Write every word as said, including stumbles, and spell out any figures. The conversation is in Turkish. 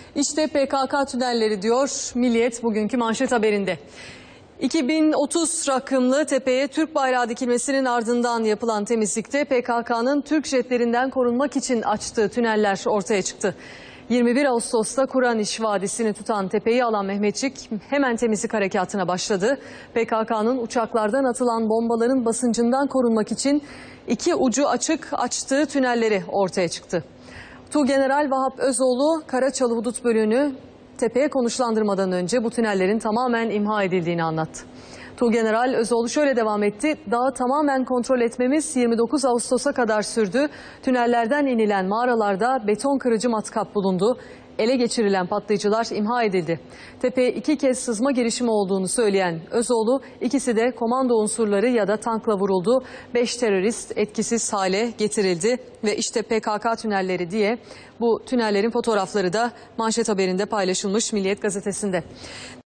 İşte P K K tünelleri diyor Milliyet bugünkü manşet haberinde. iki bin otuz rakımlı tepeye Türk bayrağı dikilmesinin ardından yapılan temizlikte P K K'nın Türk jetlerinden korunmak için açtığı tüneller ortaya çıktı. yirmi bir Ağustos'ta Kur'an-ı Vadisi'ni tutan tepeyi alan Mehmetçik hemen temizlik harekatına başladı. P K K'nın uçaklardan atılan bombaların basıncından korunmak için iki ucu açık açtığı tünelleri ortaya çıktı. Tuğgeneral Vahap Özoğlu, Karaçalı Hudut Bölüğü'nü tepeye konuşlandırmadan önce bu tünellerin tamamen imha edildiğini anlattı. Tuğgeneral Özoğlu şöyle devam etti. Dağı tamamen kontrol etmemiz yirmi dokuz Ağustos'a kadar sürdü. Tünellerden inilen mağaralarda beton kırıcı matkap bulundu. Ele geçirilen patlayıcılar imha edildi. Tepeye iki kez sızma girişimi olduğunu söyleyen Özoğlu, ikisi de komando unsurları ya da tankla vuruldu. Beş terörist etkisiz hale getirildi ve işte P K K tünelleri diye bu tünellerin fotoğrafları da manşet haberinde paylaşılmış Milliyet gazetesinde.